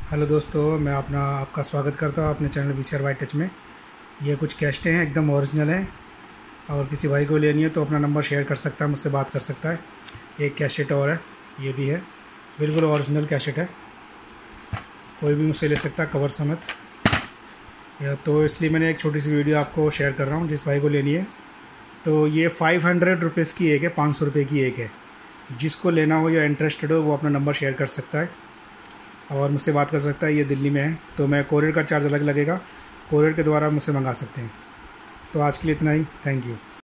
Hello दोस्तों, मैं आपका स्वागत करता हूँ अपने चैनल VCR वाई टच में। ये कुछ कैसेटें हैं, एकदम ओरिजिनल हैं और किसी भाई को लेनी है तो अपना नंबर शेयर कर सकता है, मुझसे बात कर सकता है। एक कैसेट और है, ये भी है, बिल्कुल ओरिजिनल कैसेट है, कोई भी मुझसे ले सकता है कवर समेत। तो इसलिए मैंने एक छोटी सी वीडियो आपको शेयर कर रहा हूँ, जिस भाई को लेनी है। तो ये 500 रुपीज़ की एक है, 500 रुपये की एक है। जिसको लेना हो या इंटरेस्टेड हो वो अपना नंबर शेयर कर सकता है और मुझसे बात कर सकता है। ये दिल्ली में है तो मैं कोरियर का चार्ज अलग लगेगा, कोरियर के द्वारा मुझसे मंगा सकते हैं। तो आज के लिए इतना ही, थैंक यू।